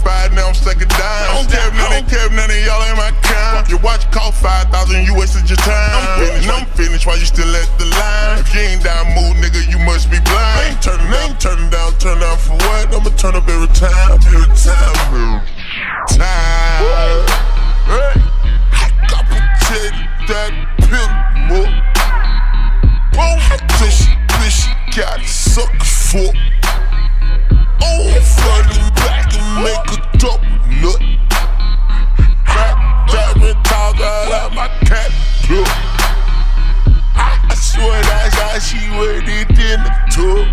5, now I'm sucking down. Don't care if none of y'all ain't my kind. Your watch cost 5,000, you wasted your time. I'm finished while you still at the line. If you ain't down mood, nigga, you must be blind. I ain't turning down for what? I'ma turn up every time. I got protected that pill, boy. This got sucker for. Oh, front and back and make a double nut. Driving tall girl out my cat look. I swear that's how she waited in the tub.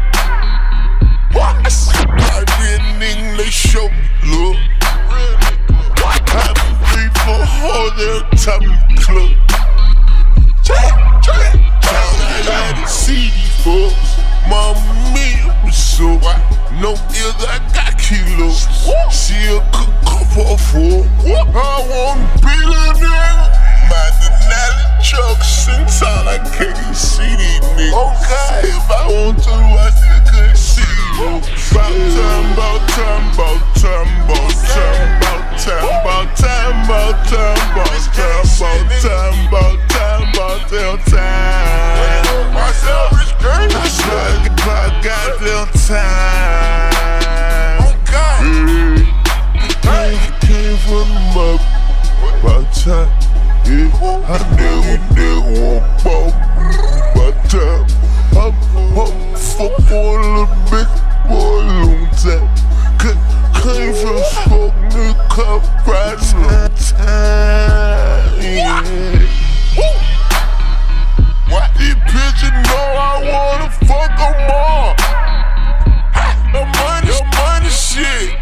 I didn't English show look. I be for hoes every time you club. I see these folks, mama mia, so no ears, I got kilos. She a cook for a fool. I wanna be a nigga. My Denali trucks in town, I can't see these niggas. Okay, if I want to, I still couldn't see you. About time. Myself is great. I got little time. Okay. I came from the mud. About time. Yeah. I never want ball. About time. I'm fuck on a little bit for a long time. Came from smoke, nigga, cup right time. Yeah. These bitches know I wanna fuck them all. The money shit.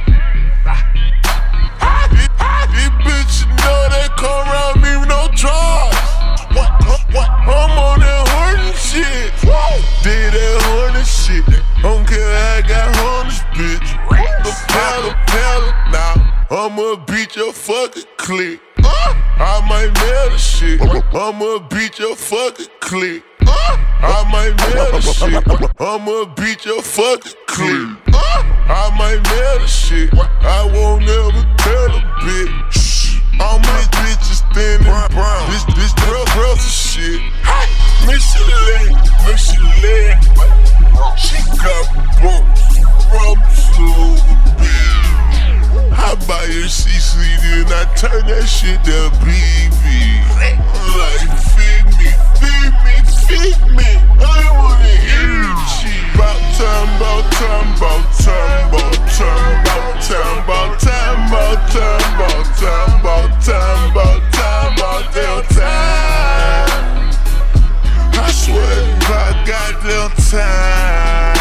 These bitches know they come around me with no drugs. I'm on that horny shit. Did that horny shit. Don't care I got horny, bitch. The pedal, now I'ma beat your fucking clique. I might mail the shit. I'ma beat your fucking clique. I might mail the shit. I'ma beat your fucking clique. I might mail the shit. I won't ever tell a bitch. All my bitches standing brown. This girl some shit. Missy Lane. She got books from Slopped. I buy her CCD and I turn that shit to BB. Like, feed me. I wanna hear shit. About time. I swear I got little time.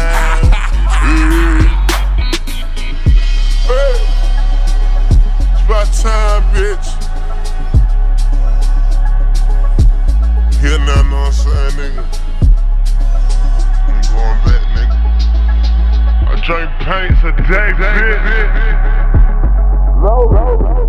It's about time, bitch. Hear nothing, know what I'm saying, nigga? I'm going back, nigga. I drink pints a day, bitch. No.